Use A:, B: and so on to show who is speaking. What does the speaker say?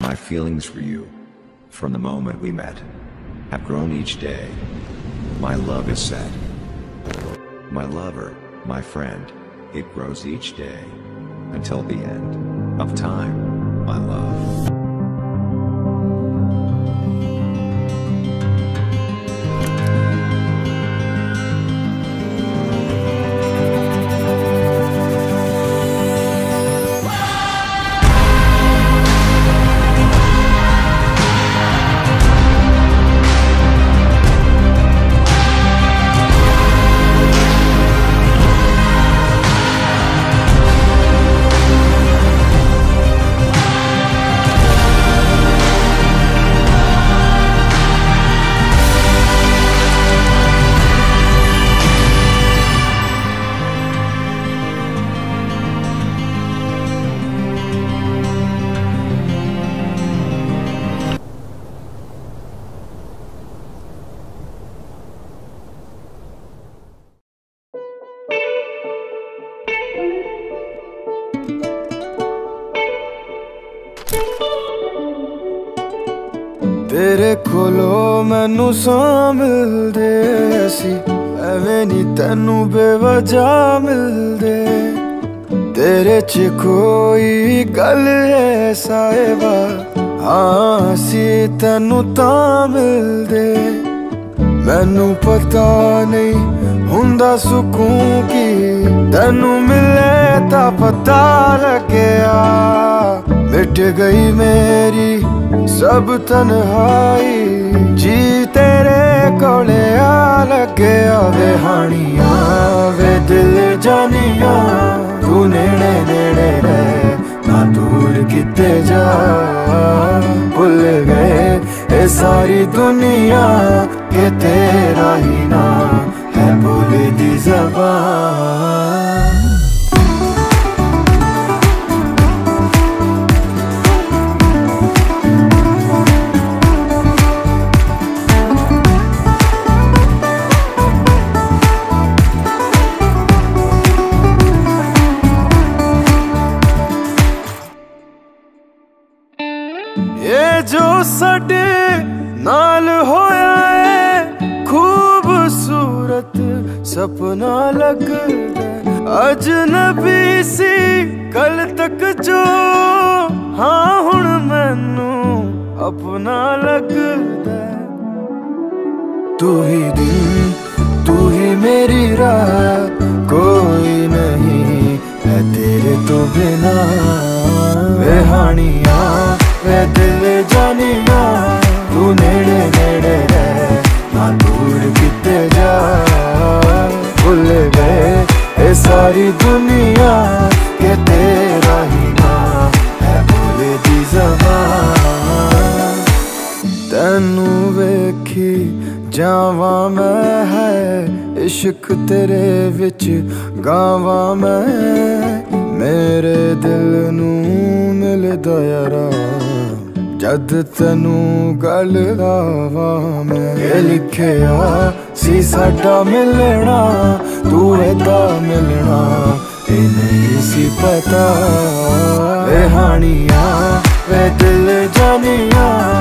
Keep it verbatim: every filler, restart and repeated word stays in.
A: My feelings for you, from the moment we met, have grown each day. My love is set. My lover, my friend, it grows each day, until the end of time, my love.
B: तेरे कोलो मैनू सां मिलदे सी, एवें नी तैनू बेवजह मिलदे। तेरे च कोई गल है साहिबा, हाँ सी तैनू तां मिलदे। मैनू पता नहीं हुंदा सुकून की, तैनू मिले तां पता लग्या। मिट गई मेरी सब तन्हाई, जी तेरे कोले आ लगे। वे हानिया वे दिल जानिया, तू नेड़े नेड़े रहे ना दूर किते जा। भुल गए ये सारी दुनिया के तेरा ही ना है बोले दी ज़बान। ये जो साडे नाल होया है खूबसूरत सपना लगदा, अजनबी सी कल तक जो, हाँ हुण मैनू अपना लगदा। तू ही दिन तू ही मेरी रात, कोई नहीं है तेरे तो बिना। वे हानिया वे दिल जानिया, तू नेड़े नेड़े रहे ना दूर किते जा। भुल गए ये सारी दुनिया के तेरा ही ना है बोले दी ज़बान। तैनू वेखी जावा मैं है, इश्क तेरे विच गावा मैं। मेरे दिल नू मिलदा यारा, जद तैनू गल लावा मैं। ये लिखिया सी साडा मिलना, तू एदा मिलना ये नहीं सी पता। वे हानिया वे दिल जानिया,